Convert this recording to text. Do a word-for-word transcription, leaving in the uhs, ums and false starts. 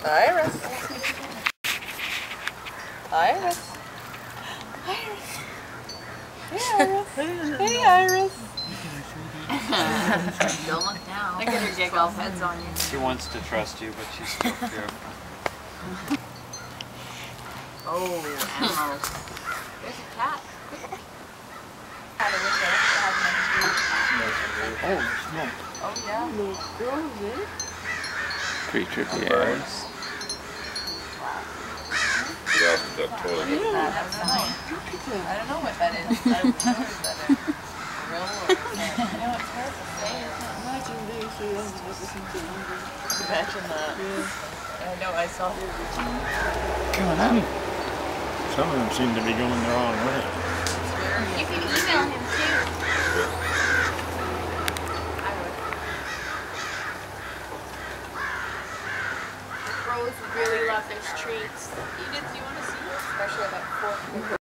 Iris. Iris. Iris. Hey, Iris. Hey, Iris. Don't look down. Look at her giggle. Heads on you. She wants to trust you, but she's still fearful. Oh, ammo. There's a cat. Had a window to have next week. Oh, no. Oh, yeah. Pretty trippy ass. Get off the duck toilet. I don't know. I don't know what that is. I don't know what that is. Real or you know, it's hard to say. Imagine this. Imagine that. I know, I saw it. Come on. Some of them seem to be going the wrong way. You can email him too. I would. The crows really love their treats. Edith, do you want to see this? Especially that fork.